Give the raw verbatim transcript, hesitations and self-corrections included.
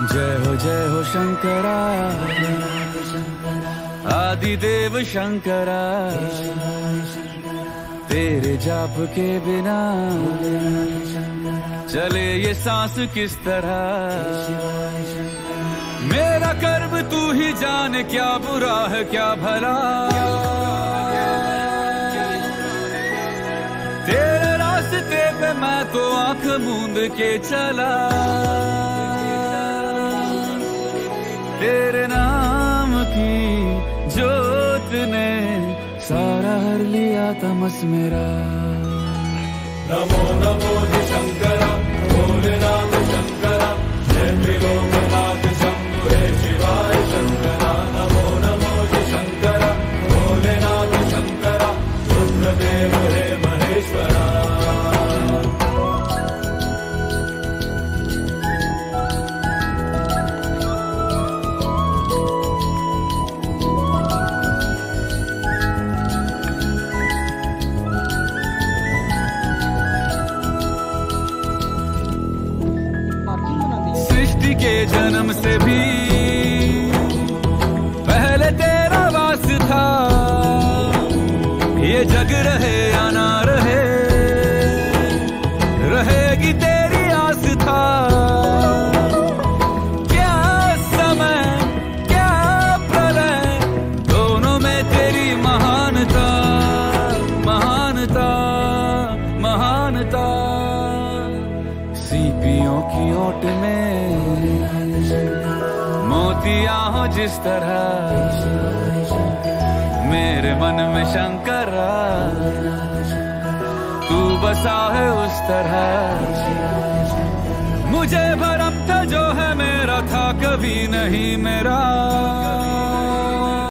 जय हो जय हो शंकरा, आदिदेव शंकरा, तेरे जाप के बिना चले ये सांस किस तरह। मेरा कर्म तू ही जाने, क्या बुरा है क्या भला। तेरे रास्ते पे मैं तो आंख मूंद के चला, तेरे नाम की जोत ने सारा हर लिया तमस मेरा। नमो नमो जी शंकरा, भोलेनाथ शंकरा, जय त्रिलोकनाथ शंभु हे शिवाय शंकरा। नमो नमो जी शंकरा, भोलेनाथ शंकरा, रुद्रदेव हे महेश्वरा। के जन्म से भी पहले तेरा वास था, ये जग रहे या ना रहे, रहेगी तेरी आस था। क्या समय क्या प्रलय, दोनों में तेरी महानता, महानता, महानता। सीपियों की ओट में मोतिया हो जिस तरह, मेरे मन में शंकरा तू बसा है उस तरह। मुझे भरम था जो है मेरा था कभी नहीं मेरा।